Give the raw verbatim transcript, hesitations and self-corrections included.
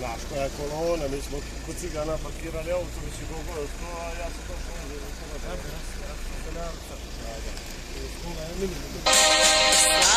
Znaš koja je kolona, mi smo kod cigana parkirali auto, mi će gogo od to, a ja sam to šlo za to. Ja sam se navrca. Da, da. Skoga je minimum.